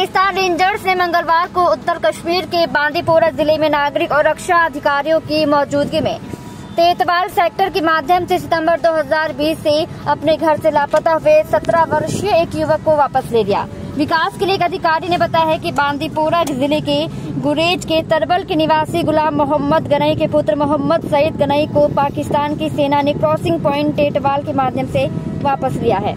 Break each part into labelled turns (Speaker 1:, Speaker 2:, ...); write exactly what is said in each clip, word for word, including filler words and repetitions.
Speaker 1: Pakistan rangers ने मंगलवार को उत्तर कश्मीर के बांदीपोरा जिले में नागरिक और रक्षा अधिकारियों की मौजूदगी में तेतवाल सेक्टर के माध्यम से सितंबर दो हज़ार बीस से अपने घर से लापता हुए सत्रह वर्षीय एक युवक को वापस ले लिया। विकास के लिए एक अधिकारी ने बताया है कि बांदीपोरा जिले के गुरेज के तरबल के निवासी गुलाम मोहम्मद गनई के पुत्र मोहम्मद सईद गनई को पाकिस्तान की सेना ने क्रॉसिंग पॉइंट तेतवाल के माध्यम से वापस लिया है।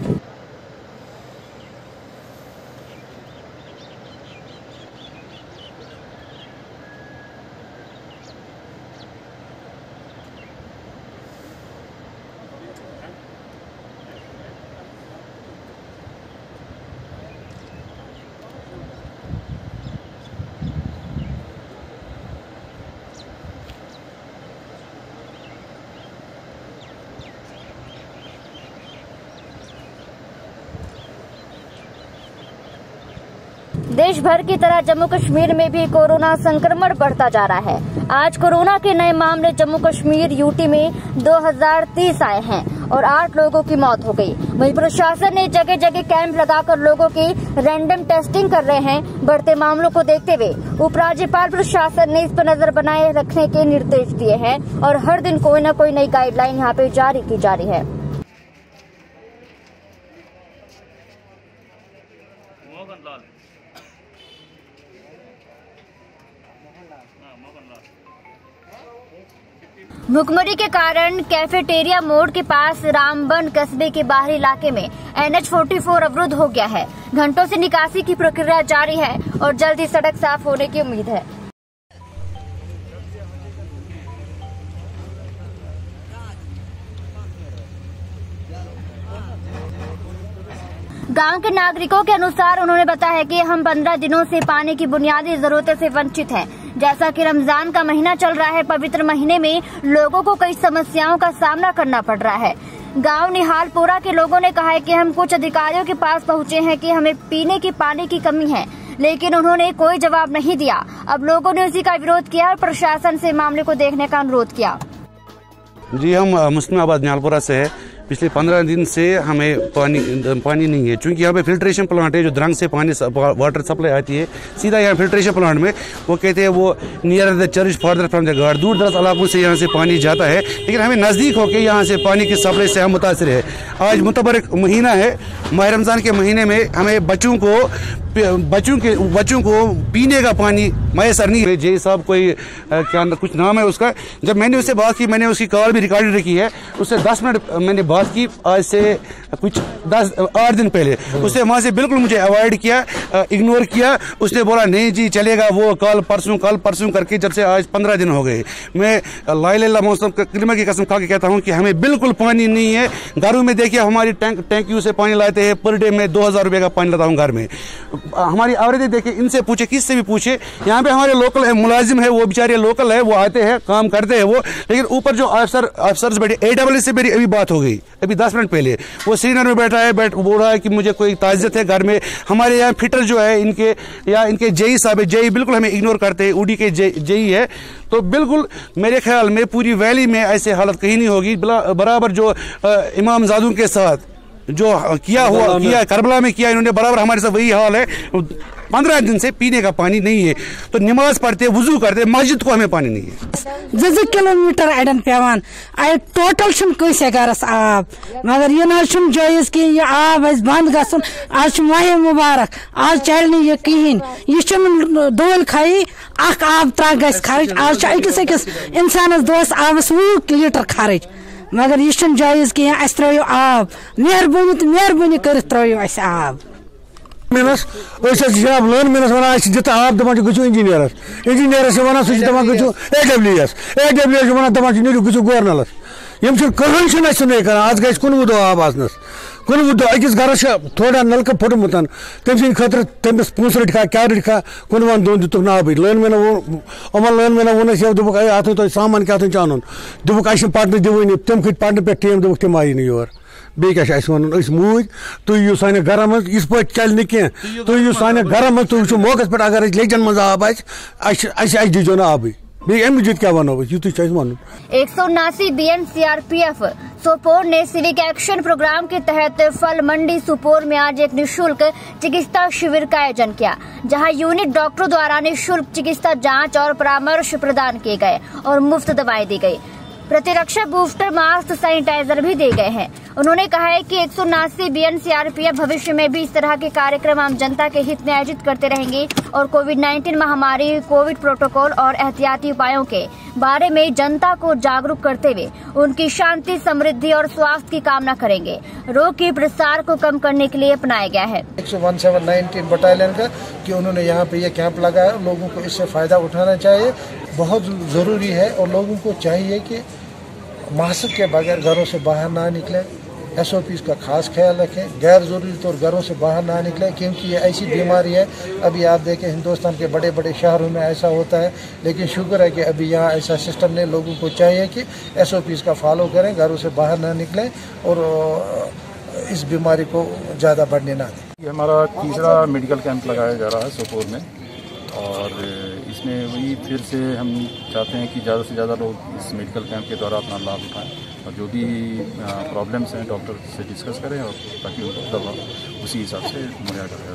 Speaker 1: देश भर की तरह जम्मू कश्मीर में भी कोरोना संक्रमण बढ़ता जा रहा है। आज कोरोना के नए मामले जम्मू कश्मीर यूटी में दो हज़ार तीस आए हैं और आठ लोगों की मौत हो गई। वहीं प्रशासन ने जगह जगह कैंप लगाकर लोगों की रैंडम टेस्टिंग कर रहे हैं। बढ़ते मामलों को देखते हुए उपराज्यपाल प्रशासन ने इस पर नजर बनाए रखने के निर्देश दिए हैं और हर दिन कोई न कोई नई गाइडलाइन यहाँ पे जारी की जा रही है। भुखमरी के कारण कैफेटेरिया मोड़ के पास रामबन कस्बे के बाहरी इलाके में एन एच चौवालीस अवरुद्ध हो गया है। घंटों से निकासी की प्रक्रिया जारी है और जल्द ही सड़क साफ होने की उम्मीद है। गांव के नागरिकों के अनुसार उन्होंने बताया कि हम पंद्रह दिनों से पानी की बुनियादी जरूरतों से वंचित हैं। जैसा कि रमजान का महीना चल रहा है, पवित्र महीने में लोगों को कई समस्याओं का सामना करना पड़ रहा है। गांव निहालपुरा के लोगों ने कहा है कि हम कुछ अधिकारियों के पास पहुंचे हैं कि हमें पीने की पानी की कमी है, लेकिन उन्होंने कोई जवाब नहीं दिया। अब लोगों ने उसी का विरोध किया और प्रशासन से मामले को देखने का अनुरोध किया।
Speaker 2: जी, हम मुस्लिमाबाद निहालपुरा से है। पिछले पंद्रह दिन से हमें पानी पानी नहीं है, क्योंकि यहाँ पे फिल्ट्रेशन प्लांट है जो द्रंग से पानी वाटर सप्लाई आती है सीधा यहाँ फिल्ट्रेशन प्लांट में। वो कहते हैं वो near the church farther from the guard, दूर दराज इलाकों से यहाँ से पानी जाता है, लेकिन हमें नज़दीक होकर यहाँ से पानी की सप्लाई से हम मुतासर है। आज मुतबरक महीना है, माह रमज़ान के महीने में हमें बच्चों को बच्चों के बच्चों को पीने का पानी मैसर नहीं है। जे साहब कोई आ, क्या कुछ नाम है उसका, जब मैंने उससे बात की, मैंने उसकी कॉल भी रिकॉर्डेड रखी है, उससे दस मिनट मैंने बात की आज से कुछ दस आठ दिन पहले। उसने वहाँ से बिल्कुल मुझे अवॉइड किया, इग्नोर किया। उसने बोला नहीं जी चलेगा, वो कल परसों कल परसों करके जब से आज पंद्रह दिन हो गए। मैं लाइला मौसम करीमा की कसम खा के कहता हूँ कि हमें बिल्कुल पानी नहीं है। घरों में देखिए हमारी टैंक टैंकियों से पानी लाते हैं, पर डे में दो हज़ार रुपये का पानी लाता हूँ घर में। हमारी आवरेज देखिए, इनसे पूछे, किससे भी पूछे। यहाँ पे हमारे लोकल है, मुलाजिम है, वो बेचारे लोकल है, वो आते हैं काम करते हैं वो, लेकिन ऊपर जो अफसर अफसर बैठे ए डब्ल्यू से मेरी अभी बात हो गई, अभी दस मिनट पहले। वो श्रीनगर में बैठा है, बैठ बोल रहा है कि मुझे कोई ताज़ियत है घर में। हमारे यहाँ फिटर जो है इनके या इनके जेई साहब है, जेई बिल्कुल हमें इग्नोर करते हैं, उडी के जेई है। तो बिल्कुल मेरे ख्याल में पूरी वैली में ऐसे हालत कहीं नहीं होगी। बराबर जो इमाम जादू के साथ जो किया हुआ किया करबला में किया इन्होंने, बराबर हमारे साथ वही हाल है। पंद्रह दिन से पीने का पानी नहीं है, तो नमाज पढ़ते वुजू करते मस्जिद को हमें पानी नहीं है।
Speaker 3: जज किलोमीटर अड़न पेवान टोटल कैसे गरस आब, मगर यह ना जायज कि यह आब बंद गन। आज माह मुबारक, आज चल यह कहें, यह दोल खाई अख आब त्रा गस खर्च। आज अकिस अकिस इंसानस दोस आबस वुह लीटर खर्च, मगर यह जायज कि अस त्रो आब। मेहरबानी तो मेहरबानी कर त्रो अस आब।
Speaker 4: मिनस जनाब लोन मिनस वन दिता आब दपान गो इंजीनियरस, इंजीनियरस वन सह दपान गो A W S, A W S वन दपान नीरु गो गवर्नलस। यम कहीं नहीं कर, आज गई कुनवु दह आब आसनस। कुनवु दह अकिस गरस थोड़ा नलक फुटमुत, तम सद खतर तमिस पोस रटखा क्या रटखा कुनवन दोन दितुक नाबी। लोन मैन वो अमन लोन मैन वोनस ये दोक अत तुम सामान क्या अन दोक अस पढ़ने दिवनी, तम खत पढ़ने पे टीम दोक तम आई योर। बे क्या वन मूज तुम यू सान गर मज इस पे चल नी कह, तुम यू सान गर मज तुम वो मौकस पे अगर लेजन मज आब अस दीजो ना आबी। अमि क्या वनो युत वन।
Speaker 1: एक सौ उनासी B N C R P F Sopore ने सिविक एक्शन प्रोग्राम के तहत फल मंडी सोपोर में आज एक निःशुल्क चिकित्सा शिविर का आयोजन किया, जहां यूनिट डॉक्टरों द्वारा निःशुल्क चिकित्सा जांच और परामर्श प्रदान किए गए और मुफ्त दवाएं दी गई। प्रतिरक्षा बूस्टर, मास्क, सैनिटाइजर भी दिए गए हैं। उन्होंने कहा है कि एक सौ उनासी B N C R P F भविष्य में भी इस तरह के कार्यक्रम आम जनता के हित में आयोजित करते रहेंगे और कोविड नाइन्टीन महामारी, कोविड प्रोटोकॉल और एहतियाती उपायों के बारे में जनता को जागरूक करते हुए उनकी शांति, समृद्धि और स्वास्थ्य की कामना करेंगे। रोग के प्रसार को कम करने के लिए अपनाया गया है
Speaker 5: एक सौ उन्नीस बटालियन का कि उन्होंने यहाँ पे ये कैंप लगाया। लोगों को इससे फायदा उठाना चाहिए, बहुत जरूरी है। और लोगों को चाहिए कि मास्क के बगैर घरों से बाहर ना निकले, एस ओ पीज़ का खास ख्याल रखें, गैर ज़रूरी तौर घरों से बाहर ना निकलें, क्योंकि ये ऐसी बीमारी है। अभी आप देखें हिंदुस्तान के बड़े बड़े शहरों में ऐसा होता है, लेकिन शुक्र है कि अभी यहाँ ऐसा सिस्टम नहीं। लोगों को चाहिए कि एस ओ पीज़ का फॉलो करें, घरों से बाहर ना निकलें और इस बीमारी को ज़्यादा बढ़ने ना दें।
Speaker 6: ये हमारा तीसरा मेडिकल कैंप लगाया जा रहा है सोपोर में, और इसमें वही फिर से हम चाहते हैं कि ज़्यादा से ज़्यादा लोग इस मेडिकल कैंप के द्वारा अपना लाभ उठाएं और जो भी प्रॉब्लम्स हैं डॉक्टर से डिस्कस करें, और ताकि उनको दवा उसी हिसाब से मुहैया कराया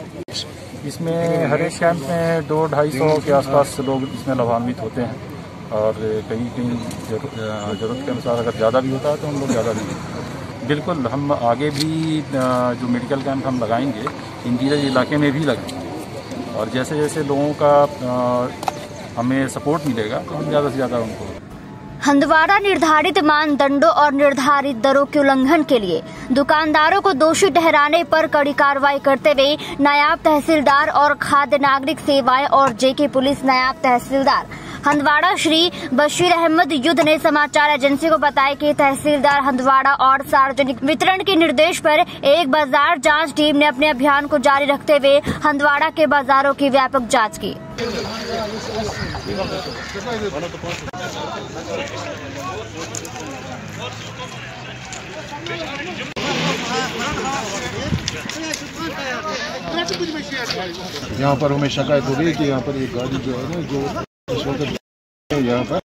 Speaker 6: सके। इसमें हर एक कैंप में दो ढाई सौ के आसपास लोग इसमें लाभान्वित होते हैं, और कहीं कहीं ज़रूरत के अनुसार अगर ज़्यादा भी होता है तो हम लोग ज़्यादा भी होते हैं। बिल्कुल, हम आगे भी जो मेडिकल कैंप हम लगाएंगे इन इलाके में भी लगाएंगे, और जैसे जैसे लोगों का आ, हमें सपोर्ट मिलेगा तो हम ज़्यादा से ज़्यादा उनको।
Speaker 1: हंदवाड़ा निर्धारित मानदंडों और निर्धारित दरों के उल्लंघन के लिए दुकानदारों को दोषी ठहराने पर कड़ी कार्रवाई करते हुए नायब तहसीलदार और खाद्य नागरिक सेवाएं और जेके पुलिस नायब तहसीलदार हंदवाड़ा श्री बशीर अहमद युद्ध ने समाचार एजेंसी को बताया कि तहसीलदार हंदवाड़ा और सार्वजनिक वितरण के निर्देश पर एक बाजार जांच टीम ने अपने अभियान को जारी रखते हुए हंदवाड़ा के बाजारों की व्यापक जांच की।
Speaker 7: यहाँ पर हमें शिकायत हो रही है कि यहाँ पर एक गाड़ी जो है ना, जो इस वक्त यहाँ पर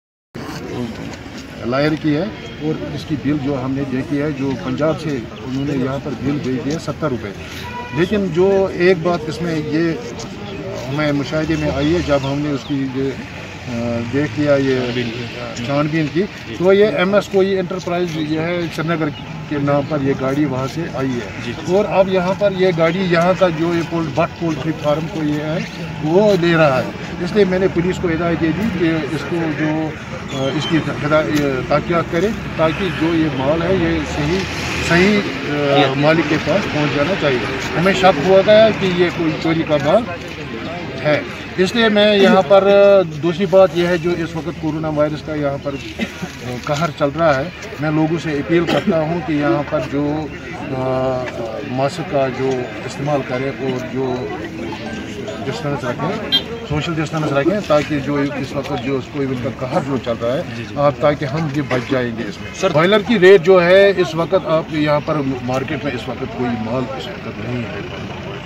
Speaker 7: लायर की है, और इसकी बिल जो हमने देखी है, जो पंजाब से उन्होंने यहाँ पर बिल भेज दी है सत्तर रुपये। लेकिन जो एक बात इसमें ये हमें मुशाहिदे में आई है, जब हमने उसकी देख लिया ये छानबीन की, तो ये एम एस कोई एंटरप्राइज ये है श्रीनगर के नाम पर ये गाड़ी वहाँ से आई है, और अब यहाँ पर ये गाड़ी यहाँ का जो ये पोल बट पोल्ट्री फार्म को ये है वो ले रहा है। इसलिए मैंने पुलिस को हिदायत दे दी कि इसको जो इसकी ताकियात करे, ताकि जो ये माल है ये सही सही मालिक के पास पहुँच जाना चाहिए। हमें शक हुआ गया कि ये कोई चोरी का माल है, इसलिए मैं यहाँ पर दूसरी बात यह है, जो इस वक्त कोरोना वायरस का यहाँ पर कहर चल रहा है, मैं लोगों से अपील करता हूँ कि यहाँ पर जो मास्क का जो इस्तेमाल करें और जो डिस्टेंस रखें, सोशल डिस्टेंस रखें, ताकि जो इस वक्त जो कोविड का कहर जो चल रहा है, आप ताकि हम भी बच जाएंगे इसमें। बॉयलर की रेट जो है इस वक्त आप यहाँ पर मार्केट में इस वक्त कोई माल इस वक्त नहीं है,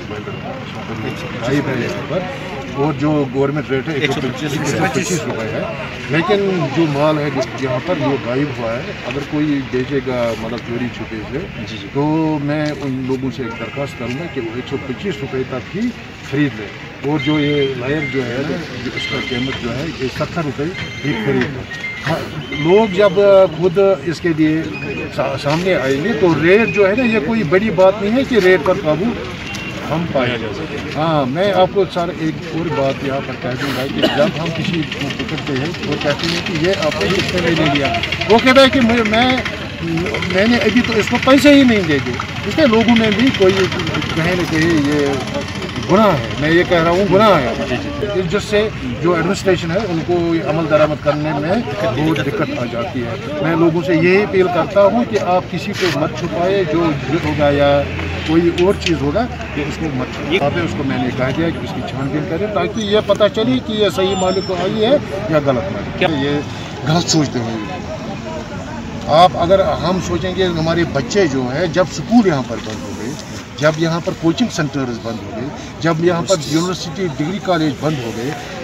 Speaker 7: गायब है यहाँ पर, और जो गवर्नमेंट रेट है एक सौ पच्चीस रुपये है। लेकिन जो माल है यहाँ पर वो गायब हुआ है। अगर कोई बेचेगा मतलब चोरी छुपे से, तो मैं उन लोगों से एक दरख्वास्त करूँगा कि वो एक सौ पच्चीस रुपये तक ही खरीद लें, और जो ये लायर जो है ना, जो इसका कीमत जो है ये सत्तर रुपये ही खरीद लें। हाँ, लोग जब खुद इसके लिए सा, सामने आएंगे तो रेट जो है ना, ये कोई बड़ी बात नहीं है कि रेट पर काबू हम पाएंगे। हाँ, मैं आपको सर एक और बात यहाँ पर कह दूँगा कि जब हम किसी को पकड़ते हैं वो कहते हैं कि ये आपने किसने ले लिया, वो कहता है कि मैं मैंने अभी तो इसको पैसे ही नहीं दे दिए। इसलिए लोगों में भी कोई कहीं ना कहीं ये गुनाह है, मैं ये कह रहा हूँ गुनाह है, जिससे जो एडमिनिस्ट्रेशन है उनको अमल दरामद करने में बहुत दिक्कत आ जाती है। मैं लोगों से यही अपील करता हूँ कि आप किसी को मत छुपाए, जो होगा या कोई और चीज़ होगा तो उसको मत छुपाए। उसको मैंने कह दिया कि उसकी छानबीन करें, ताकि ये पता चले कि ये सही मालिक को आई है या गलत मालिक। ये गलत सोचते हैं आप। अगर हम सोचेंगे हमारे बच्चे जो है, जब स्कूल यहाँ पर बंद हो गए, जब यहाँ पर कोचिंग सेंटर्स बंद हो गए, जब यहाँ पर यूनिवर्सिटी डिग्री कॉलेज बंद हो गए,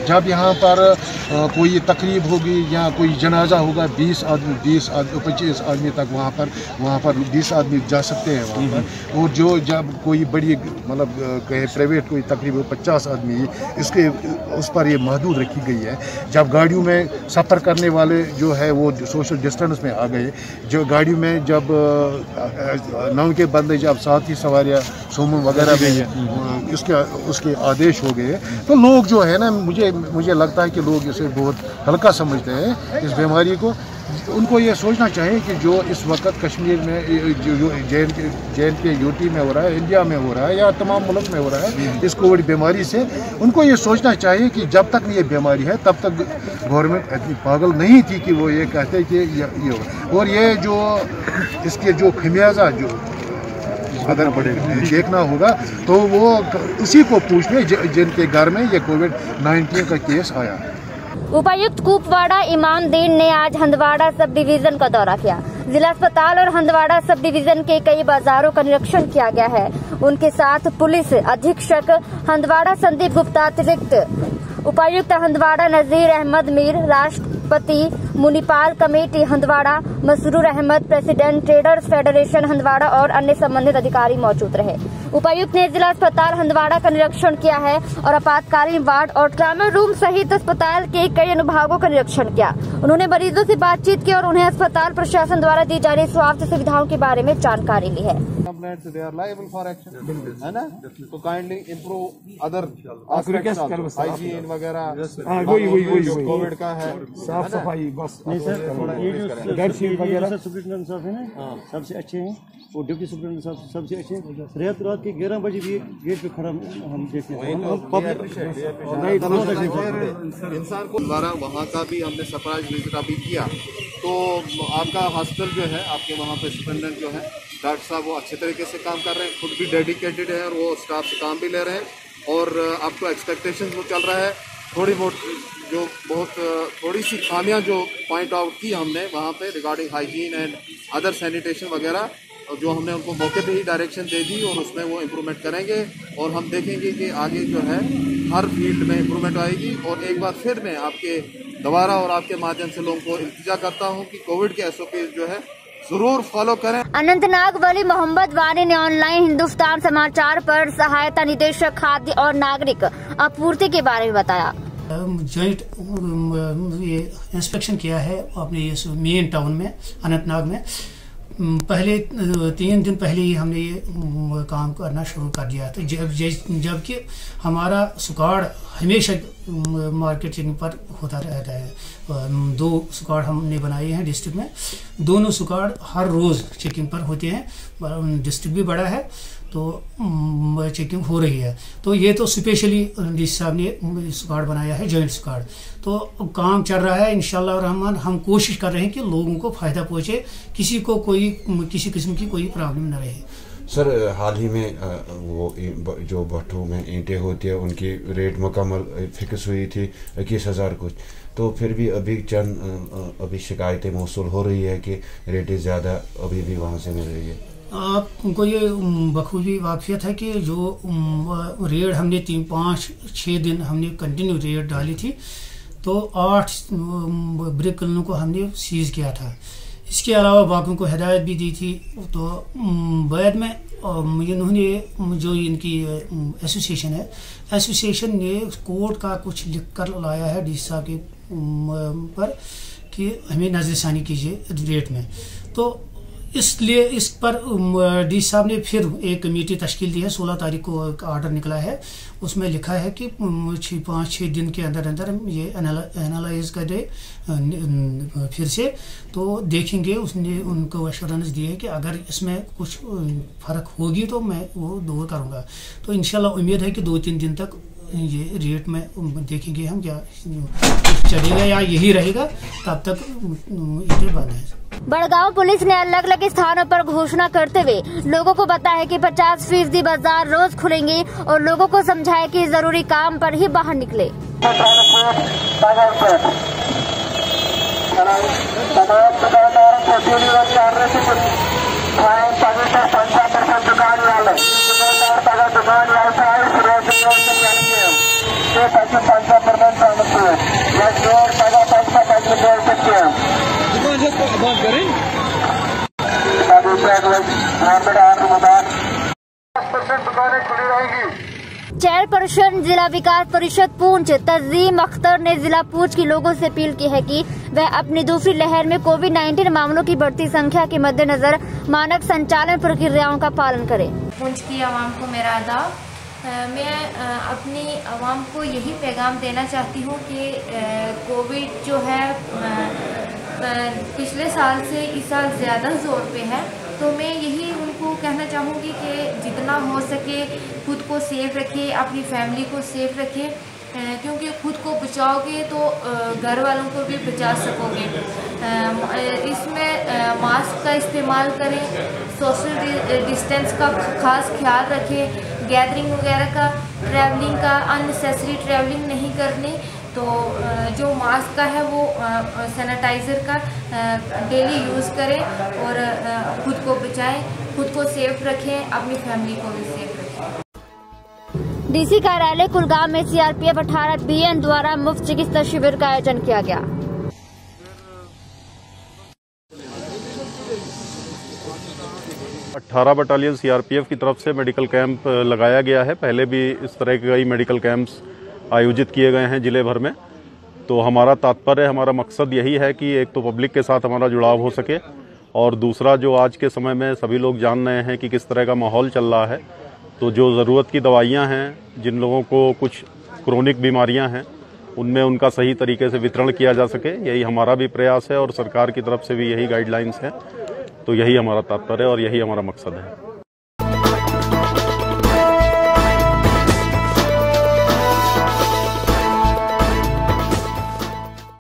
Speaker 7: जब यहाँ पर कोई तकरीब होगी या कोई जनाजा होगा, बीस आदमी बीस आदमी पच्चीस आदमी तक वहाँ पर वहाँ पर बीस आदमी जा सकते हैं वहाँ पर। और जो जब कोई बड़ी मतलब कहे प्राइवेट कोई तकरीब पचास आदमी, इसके उस पर ये महदूद रखी गई है। जब गाड़ियों में सफ़र करने वाले जो है वो सोशल डिस्टेंस में आ गए, जो गाड़ियों में जब नौ के बंदे जब साथ ही सवारियाँ सोमो वगैरह भी इसके उसके आदेश हो गए, तो लोग जो है ना, मुझे मुझे लगता है कि लोग इसे बहुत हल्का समझते हैं इस बीमारी को। उनको ये सोचना चाहिए कि जो इस वक्त कश्मीर में जो जे एंड के जे एंड के यूटी में हो रहा है, इंडिया में हो रहा है या तमाम मुल्क में हो रहा है इस कोविड बीमारी से, उनको ये सोचना चाहिए कि जब तक ये बीमारी है तब तक गवर्नमेंट इतनी पागल नहीं थी कि वो ये कहते कि ये, ये हो। और ये जो इसके जो खमियाजा जो अगर देखना होगा तो वो उसी को पूछ ले जिनके घर में ये कोविड नाइन्टीन का केस आया है।
Speaker 1: उपायुक्त कुपवाड़ा इमामदीन ने आज हंदवाड़ा सब डिवीजन का दौरा किया। जिला अस्पताल और हंदवाड़ा सब डिवीजन के कई बाजारों का निरीक्षण किया गया है। उनके साथ पुलिस अधीक्षक हंदवाड़ा संदीप गुप्ता, अतिरिक्त उपायुक्त हंदवाड़ा नजीर अहमद मीर, राष्ट्रपति municipal committee Handwara Masroor Ahmad, president traders federation Handwara और अन्य संबंधित अधिकारी मौजूद रहे। उपायुक्त ने जिला अस्पताल हंदवाड़ा का निरीक्षण किया है और आपातकालीन वार्ड और ट्रॉमा रूम सहित अस्पताल के कई अनुभागों का निरीक्षण किया। उन्होंने मरीजों से बातचीत की और उन्हें अस्पताल प्रशासन द्वारा दी जा रही स्वास्थ्य सुविधाओं के बारे में जानकारी ली है।
Speaker 8: They are liable for action, है ना? तो kindly improve other aspects of hygiene वगैरह, वही वही वही कोविड का है, साफ सफाई बस नहीं सर, बेडशीट वगैरह सुप्रिंटेंडेंट साहब है ना, सबसे अच्छे हैं, और डिप्टी सुप्रिंटेंडेंट साहब सबसे अच्छे हैं। रात रात के ग्यारह बजे भी गेट पे खड़ा हम देखते हैं,
Speaker 9: इंसान को द्वारा वहाँ का भी हमने सरप्राइज विजिट अभी किया। तो आपका हॉस्पिटल जो है, आपके वहाँ पे सुप्रिंटेंडेंट जो है डॉक्टर साहब, वो अच्छे तरीके से काम कर रहे हैं, खुद भी डेडिकेटेड है और वो स्टाफ से काम भी ले रहे हैं। और आपको एक्सपेक्टेशन वो चल रहा है, थोड़ी बहुत जो बहुत थोड़ी सी खामियां जो पॉइंट आउट की हमने वहाँ पे regarding hygiene and other sanitation वगैरह, जो हमने उनको मौके पे ही डायरेक्शन दे दी और उसमें वो इम्प्रूवमेंट करेंगे। और हम देखेंगे कि आगे जो है हर फील्ड में इम्प्रूवमेंट आएगी। और एक बार फिर मैं आपके दोबारा और आपके माध्यम से लोगों को इल्तिजा करता हूँ कि कोविड के एस ओ पी जो है जरूर फॉलो करें।
Speaker 1: अनंतनाग वली मोहम्मद वानी ने ऑनलाइन हिंदुस्तान समाचार पर सहायता निदेशक खाद्य और नागरिक आपूर्ति के बारे में बताया।
Speaker 10: जॉइंट ये इंस्पेक्शन किया है अपने ये मेन टाउन में अनंतनाग में। पहले तीन दिन पहले ही हमने ये काम करना शुरू कर दिया था, जब जबकि हमारा सुकाड़ हमेशा मार्केटिंग पर होता रहता है। दो सुकाड़ हमने बनाए हैं डिस्ट्रिक्ट में, दोनों सुकाड़ हर रोज़ चेकिंग पर होते हैं। डिस्ट्रिक्ट भी बड़ा है तो चेकिंग हो रही है। तो ये तो स्पेशली डी साहब ने सुकाड़ बनाया है, जॉइंट सुकाड़। तो काम चल रहा है इंशाल्लाह रहमान। हम कोशिश कर रहे हैं कि लोगों को फ़ायदा पहुँचे, किसी को कोई किसी किस्म की कोई प्रॉब्लम न रहे।
Speaker 11: सर, हाल ही में वो जो भट्टों में ईंटें होती है उनकी रेट मुकम्मल फिक्स हुई थी इक्कीस हज़ार कुछ, तो फिर भी अभी चंद अभी शिकायतें मौसूल हो रही है कि रेटें ज़्यादा अभी भी वहाँ से मिल रही है।
Speaker 10: आपको ये बखूबी वाक़ियत है कि जो रेड हमने तीन पाँच छः दिन हमने कंटिन्यू रेड डाली थी, तो आठ ब्रिक कलों को हमने सीज़ किया था। इसके अलावा बाकियों को हिदायत भी दी थी। तो बाद में इन्होंने जो इनकी एसोसिएशन है, एसोसिएशन ने कोर्ट का कुछ लिख कर लाया है डी साहब के पर कि हमें नजरसानी कीजिए रेट में। तो इसलिए इस पर डी साहब ने फिर एक कमेटी तश्कील दी है। सोलह तारीख को एक आर्डर निकला है, उसमें लिखा है कि छः पाँच छः दिन के अंदर अंदर ये एनालाइज कर दे फिर से, तो देखेंगे। उसने उनको अश्योरेंस दी है कि अगर इसमें कुछ फ़र्क होगी तो मैं वो दूर करूँगा। तो इंशाल्लाह उम्मीद है कि दो तीन दिन तक ये रेट में देखेंगे हम क्या चलेगा या यही रहेगा, तब तक ये बंद है।
Speaker 1: बड़गांव पुलिस ने अलग अलग स्थानों पर घोषणा करते हुए लोगों को बताया कि पचास फीसदी बाजार रोज खुलेंगे और लोगों को समझाया कि जरूरी काम पर ही बाहर निकले।
Speaker 12: दुकान व्यवसाय
Speaker 1: चेयरपर्सन जिला विकास परिषद पूंछ तंजीम अख्तर ने जिला पूंछ के लोगों से अपील की है कि वह अपनी दूसरी लहर में कोविड नाइन्टीन मामलों की बढ़ती संख्या के मद्देनजर मानक संचालन प्रक्रियाओं का पालन करें।
Speaker 12: पूंछ की आवाम को मेरा आदाब। मैं अपनी आवाम को यही पैगाम देना चाहती हूँ कि कोविड जो है पिछले साल से इस साल ज़्यादा जोर पे है, तो मैं यही उनको कहना चाहूँगी कि जितना हो सके खुद को सेफ रखें, अपनी फैमिली को सेफ रखें, क्योंकि खुद को बचाओगे तो घर वालों को भी बचा सकोगे। इसमें मास्क का इस्तेमाल करें, सोशल डिस्टेंस का खास ख्याल रखें, गैदरिंग वगैरह का, ट्रैवलिंग का, अननेसेसरी ट्रैवलिंग नहीं करनी। तो जो मास्क का है वो सैनिटाइज़र का डेली यूज़ करें और खुद को बचाएं, खुद को सेफ रखें, अपनी फैमिली को भी सेफ रखें।
Speaker 1: डीसी कार्यालय कुलगाम में सीआरपीएफ अठारह बीएन द्वारा मुफ्त चिकित्सा शिविर का आयोजन किया गया।
Speaker 6: अठारह बटालियन सीआरपीएफ की तरफ से मेडिकल कैंप लगाया गया है। पहले भी इस तरह के कई मेडिकल कैंप्स आयोजित किए गए हैं जिले भर में। तो हमारा तात्पर्य, हमारा मकसद यही है कि एक तो पब्लिक के साथ हमारा जुड़ाव हो सके, और दूसरा जो आज के समय में सभी लोग जान रहे हैं कि किस तरह का माहौल चल रहा है, तो जो ज़रूरत की दवाइयां हैं, जिन लोगों को कुछ क्रोनिक बीमारियां हैं, उनमें उनका सही तरीके से वितरण किया जा सके, यही हमारा भी प्रयास है और सरकार की तरफ से भी यही गाइडलाइंस है। तो यही हमारा तात्पर्य और यही हमारा मकसद है।